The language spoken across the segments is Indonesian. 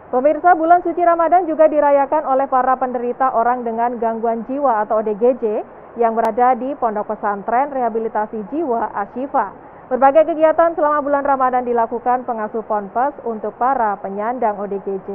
Pemirsa, bulan suci Ramadan juga dirayakan oleh para penderita orang dengan gangguan jiwa atau ODGJ yang berada di Pondok Pesantren Rehabilitasi Jiwa Asy-Syifa. Berbagai kegiatan selama bulan Ramadan dilakukan pengasuh Ponpes untuk para penyandang ODGJ.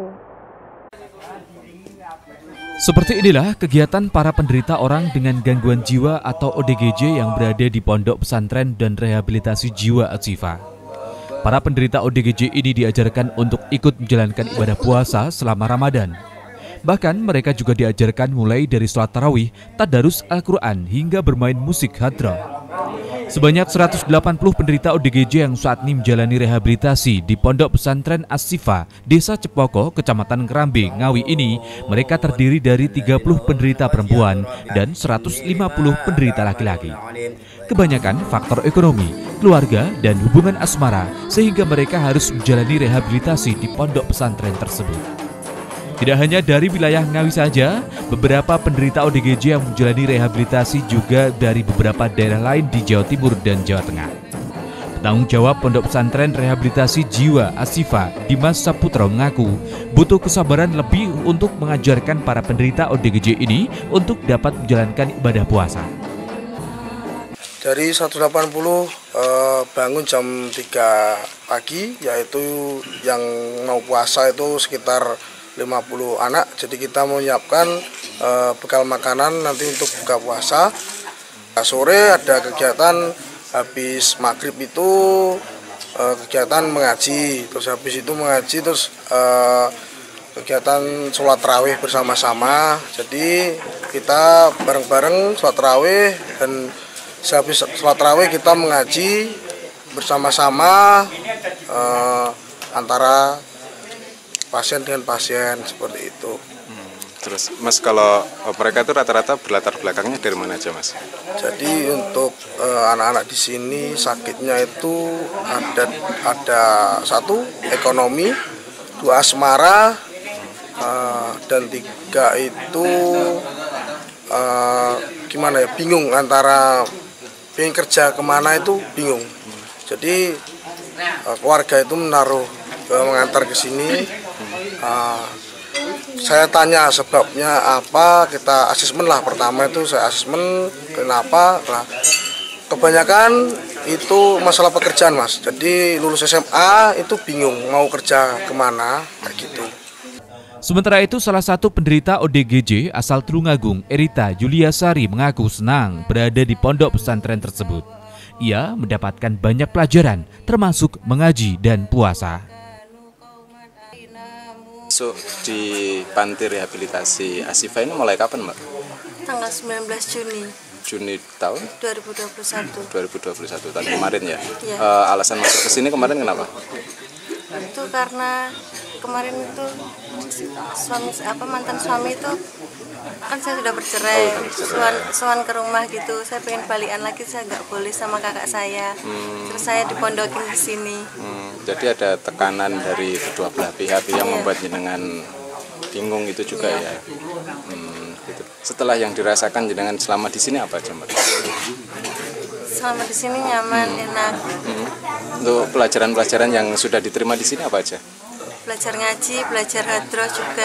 Seperti inilah kegiatan para penderita orang dengan gangguan jiwa atau ODGJ yang berada di Pondok Pesantren dan Rehabilitasi Jiwa Asy-Syifa. Para penderita ODGJ ini diajarkan untuk ikut menjalankan ibadah puasa selama Ramadan. Bahkan mereka juga diajarkan mulai dari sholat tarawih, tadarus Al-Quran hingga bermain musik hadrah. Sebanyak 180 penderita ODGJ yang saat ini menjalani rehabilitasi di Pondok Pesantren Asy-Syifa, Desa Cepoko, Kecamatan Kerambe, Ngawi ini, mereka terdiri dari 30 penderita perempuan dan 150 penderita laki-laki. Kebanyakan faktor ekonomi, keluarga, dan hubungan asmara sehingga mereka harus menjalani rehabilitasi di pondok pesantren tersebut. Tidak hanya dari wilayah Ngawi saja, beberapa penderita ODGJ yang menjalani rehabilitasi juga dari beberapa daerah lain di Jawa Timur dan Jawa Tengah. Penanggung jawab Pondok Pesantren Rehabilitasi Jiwa Asy-Syifa, Dimas Saputro mengaku butuh kesabaran lebih untuk mengajarkan para penderita ODGJ ini untuk dapat menjalankan ibadah puasa. Dari 180 bangun jam 3 pagi, yaitu yang mau puasa itu sekitar 50 anak. Jadi kita menyiapkan bekal makanan nanti untuk buka puasa. Sore ada kegiatan habis maghrib itu kegiatan mengaji. Terus habis itu mengaji terus kegiatan sholat tarawih bersama-sama. Jadi kita bareng-bareng sholat tarawih dan sehabis sholat tarawih kita mengaji bersama-sama antara pasien dengan pasien seperti itu. Terus Mas, kalau mereka itu rata-rata berlatar belakangnya dari mana aja Mas? Jadi untuk anak-anak di sini sakitnya itu ada satu ekonomi, dua asmara, dan tiga itu gimana ya, bingung antara pengen kerja kemana itu bingung. Jadi keluarga itu mengantar ke sini. Saya tanya sebabnya apa, kita asesmen lah. Pertama itu saya asesmen kenapa. Nah, kebanyakan itu masalah pekerjaan Mas. Jadi lulus SMA itu bingung mau kerja kemana kayak gitu. Sementara itu, salah satu penderita ODGJ asal Tulungagung, Erita Julia Sari, mengaku senang berada di pondok pesantren tersebut. Ia mendapatkan banyak pelajaran, termasuk mengaji dan puasa. Masuk di panti rehabilitasi Asy-Syifa ini mulai kapan, Mbak? Tanggal 19 Juni. Juni tahun? 2021. 2021, tahun kemarin ya? Ya. Alasan masuk ke sini kemarin kenapa? Itu karena kemarin itu mantan suami itu kan saya sudah bercerai, soan ke rumah gitu. Saya pengen balikan lagi, saya nggak boleh sama kakak saya. Terus saya dipondokin di sini. Jadi ada tekanan dari kedua belah pihak yang membuat jenengan bingung itu juga ya. Gitu. Setelah yang dirasakan jenengan selama di sini apa aja, Mbak? Selama di sini nyaman, enak. Untuk pelajaran-pelajaran yang sudah diterima di sini apa aja? Belajar ngaji, belajar hadroh juga.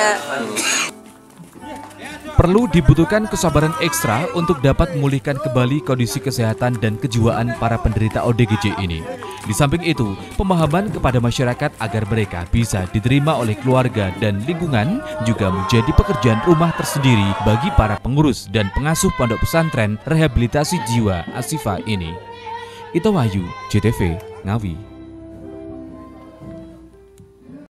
Perlu dibutuhkan kesabaran ekstra untuk dapat memulihkan kembali kondisi kesehatan dan kejiwaan para penderita ODGJ ini. Di samping itu, pemahaman kepada masyarakat agar mereka bisa diterima oleh keluarga dan lingkungan juga menjadi pekerjaan rumah tersendiri bagi para pengurus dan pengasuh Pondok Pesantren Rehabilitasi Jiwa Asy-Syifa ini. Ito Wahyu, JTV, Ngawi.